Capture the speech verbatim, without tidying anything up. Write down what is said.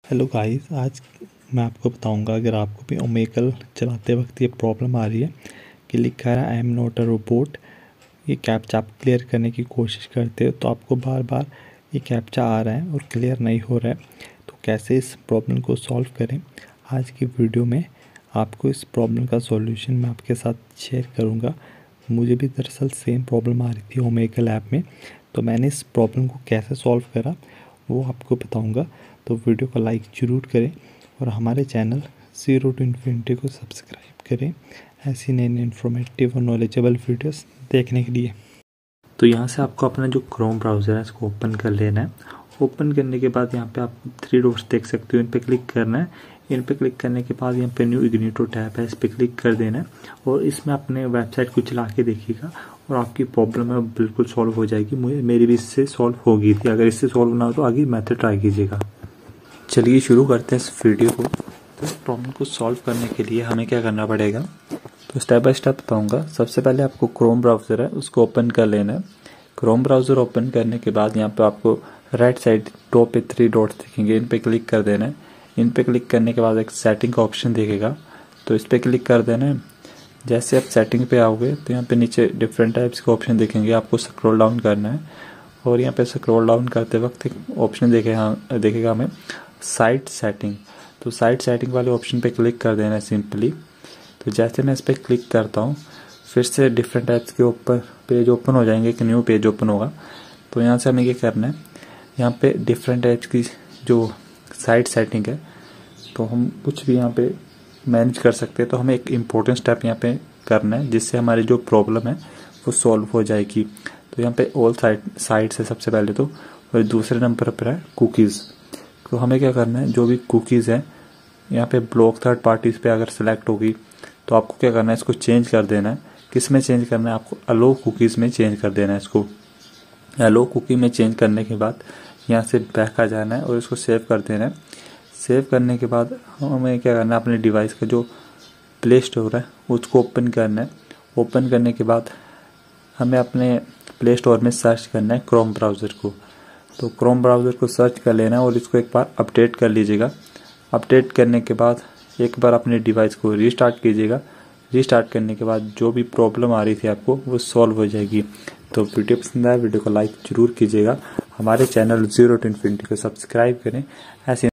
Hello guys, आज मैं आपको बताऊंगा अगर आपको भी ओमेगल चलाते वक्त ये प्रॉब्लम आ रही है कि लिखा है I am not a robot. ये कैप्चा आप क्लियर करने की कोशिश करते हो तो आपको बार बार ये कैप्चा आ रहा है और क्लियर नहीं हो रहा है, तो कैसे इस प्रॉब्लम को सॉल्व करें। आज की वीडियो में आपको इस प्रॉब्लम का सॉल्यूशन मैं आपके साथ शेयर करूँगा। मुझे भी दरअसल सेम प्रॉब्लम आ रही थी ओमेगल ऐप में, तो मैंने इस प्रॉब्लम को कैसे सॉल्व करा वो आपको बताऊंगा। तो वीडियो को लाइक ज़रूर करें और हमारे चैनल ज़ीरो टू इन्फिनिटी को सब्सक्राइब करें ऐसी नई नई इन्फॉर्मेटिव और नॉलेजेबल वीडियोस देखने के लिए। तो यहाँ से आपको अपना जो क्रोम ब्राउज़र है इसको ओपन कर लेना है। ओपन करने के बाद यहाँ पे आप थ्री डॉट्स देख सकते हो, इन पे क्लिक करना है। इन पे क्लिक करने के बाद यहाँ पे न्यू इग्निटो टैब है, इस पे क्लिक कर देना है और इसमें अपने वेबसाइट को चला के देखिएगा और आपकी प्रॉब्लम है बिल्कुल सॉल्व हो जाएगी। मुझे मेरी भी इससे सॉल्व हो गई थी। अगर इससे सॉल्व ना हो तो आगे मेथड ट्राई कीजिएगा। चलिए शुरू करते हैं इस वीडियो को। तो इस प्रॉब्लम को सॉल्व करने के लिए हमें क्या करना पड़ेगा, तो स्टेप बाय स्टेप बताऊंगा। सबसे पहले आपको क्रोम ब्राउज़र है उसको ओपन कर लेना है। क्रोम ब्राउज़र ओपन करने के बाद यहाँ पे आपको राइट साइड टॉप पे थ्री डॉट्स दिखेंगे, इन पे क्लिक कर देना है। इन पे क्लिक करने के बाद एक सेटिंग का ऑप्शन दिखेगा, तो इस पे क्लिक कर देना है। जैसे आप सेटिंग पे आओगे तो यहाँ पे नीचे डिफरेंट टाइप्स के ऑप्शन दिखेंगे, आपको स्क्रॉल डाउन करना है और यहाँ पे स्क्रॉल डाउन करते वक्त एक ऑप्शन देखेगा देखेगा हमें साइट सेटिंग। तो साइट सेटिंग वाले ऑप्शन पे क्लिक कर देना है सिंपली। तो जैसे मैं इस पर क्लिक करता हूँ फिर से डिफरेंट टाइप्स के ऊपर पेज ओपन हो जाएंगे, एक न्यू पेज ओपन होगा। तो यहाँ से हमें ये करना है, यहाँ पे डिफरेंट टाइप्स की जो साइट सेटिंग है तो हम कुछ भी यहाँ पे मैनेज कर सकते हैं। तो हमें एक इम्पोर्टेंट स्टेप यहाँ पे करना है जिससे हमारी जो प्रॉब्लम है वो सॉल्व हो जाएगी। तो यहाँ पे ऑल साइट साइट्स है सबसे पहले तो, और दूसरे नंबर पर है कुकीज़। तो हमें क्या करना है, जो भी कुकीज़ है यहाँ पे ब्लॉक थर्ड पार्टीज पे अगर सेलेक्ट होगी तो आपको क्या करना है, इसको चेंज कर देना है। किस में चेंज करना है, आपको अलो कुकीज़ में चेंज कर देना है। इसको अलो कुकी में चेंज करने के बाद यहाँ से बैक आ जाना है और इसको सेव कर देना है। सेव करने के बाद हमें क्या करना है, अपने डिवाइस का जो प्ले स्टोर है उसको ओपन करना है। ओपन करने के बाद हमें अपने प्ले स्टोर में सर्च करना है क्रोम ब्राउज़र को। तो क्रोम ब्राउज़र को सर्च कर लेना है और इसको एक बार अपडेट कर लीजिएगा। अपडेट करने के बाद एक बार अपने डिवाइस को रीस्टार्ट कीजिएगा। रीस्टार्ट करने के बाद जो भी प्रॉब्लम आ रही थी आपको वो सॉल्व हो जाएगी। तो वीडियो पसंद आया वीडियो को लाइक ज़रूर कीजिएगा। हमारे चैनल ज़ीरो टू इन्फिनिटी को सब्सक्राइब करें ऐसे